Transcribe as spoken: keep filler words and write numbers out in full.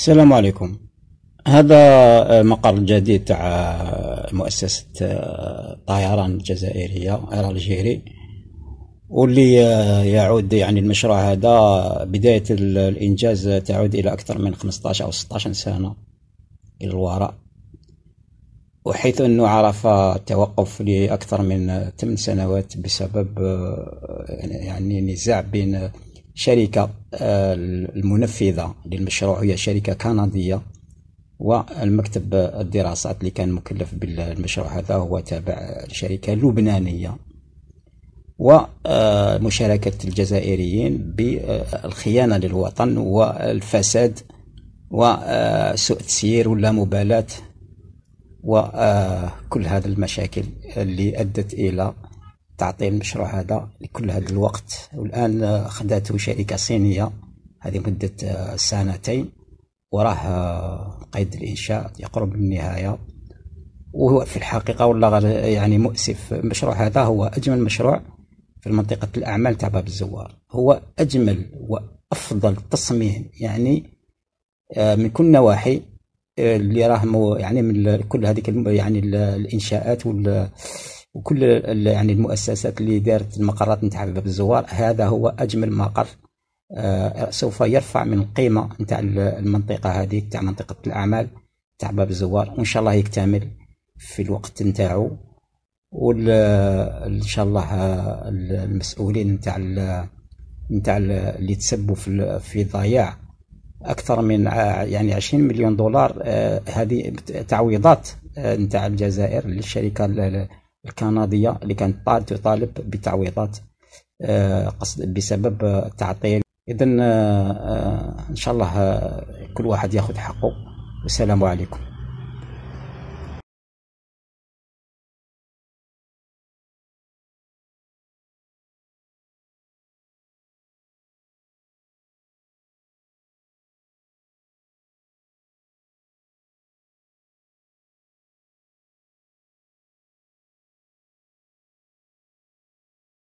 السلام عليكم. هذا مقر جديد تاع مؤسسة الطيران الجزائرية اير الجيري، واللي يعود يعني المشروع هذا بداية الإنجاز تعود إلى أكثر من خمسطاش أو ستطاش سنة إلى الوراء، وحيث أنه عرف التوقف لأكثر من ثمان سنوات بسبب يعني نزاع بين شركة المنفذة للمشروع هي شركة كندية، والمكتب الدراسات اللي كان مكلف بالمشروع هذا هو تابع لشركة لبنانية، ومشاركة الجزائريين بالخيانة للوطن والفساد وسوء التسيير واللامبالاة وكل هذه المشاكل اللي أدت إلى تعطيل المشروع هذا لكل هذا الوقت. والآن أخذته شركة صينية هذه مدة سنتين، وراه قيد الإنشاء يقرب من النهاية. وهو في الحقيقة والله يعني مؤسف، المشروع هذا هو أجمل مشروع في منطقة الأعمال تاع باب الزوار، هو أجمل وأفضل تصميم يعني من كل نواحي اللي راه يعني من كل هذيك يعني الإنشاءات وكل يعني المؤسسات اللي دارت المقرات نتاع باب الزوار. هذا هو أجمل مقر سوف يرفع من القيمة نتاع المنطقة هذه تاع منطقة الأعمال تاع باب الزوار، وإن شاء الله يكتمل في الوقت نتاعو. وإن شاء الله المسؤولين نتاع نتاع اللي تسبوا في في ضياع أكثر من يعني عشرين مليون دولار، هذه تعويضات نتاع الجزائر للشركة الكندية اللي كانت تطالب بتعويضات قصد بسبب التعطيل. إذن إن شاء الله كل واحد ياخذ حقه، والسلام عليكم.